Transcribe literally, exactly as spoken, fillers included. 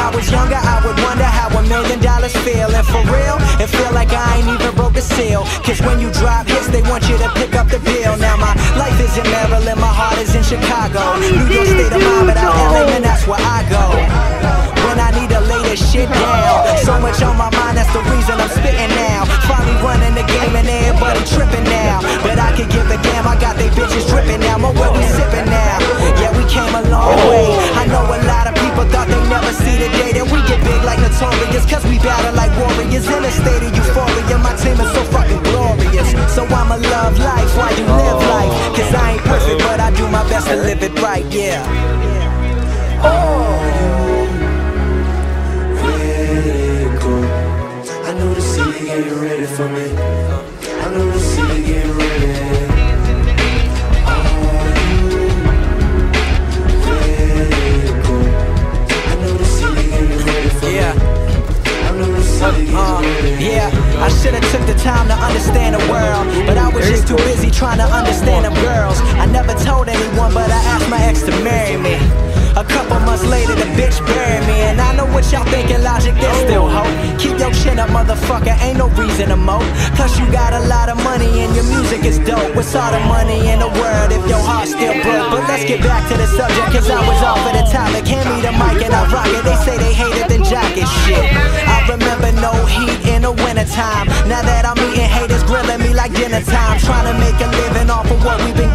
I was younger, I would wonder how a million dollars feel. And for real, it feel like I ain't even broke a seal. Cause when you drop hits, they want you to pick up the bill. Now my life is in Maryland, my heart is in Chicago. New York State of mind, but out L A, man, that's where I go when I need to lay this shit down. So much on my mind, that's the reason I'm spitting now. Finally running the game and everybody tripping now. But I could give a damn, I got they bitches dripping now. More where we sipping now. Yeah, we came a long way. I know a lot of people thought they never see the day that we get big like Notorious. Cause we battle like warriors in a state of euphoria. My team is so fucking glorious. So I'ma love life while you live life. Cause I ain't perfect, but I do my best to live it right, yeah. Oh, I know the city getting ready for me. I know the city getting ready. Are you ready to go? I know the city getting ready for me. yeah. I know the city getting Uh, ready. yeah, I should've took the time to understand the world, but I was just too busy trying to understand them girls. I never told anyone, but I asked my ex to marry me. A couple months later, the bitch buried me. And I know what y'all thinking, Logic, there's still hope. Keep your chin up, motherfucker, ain't no reason to mope. Plus you got a lot of money and your music is dope. What's all the money in the world if your heart's still broke? But let's get back to the subject, cause I was off of the topic. Hand me the mic and I rock it. They say they hate it, then jock it, shit. I remember no heat in the wintertime. Now that I'm eating haters grilling me like dinner time. Trying to make a living off of what we've been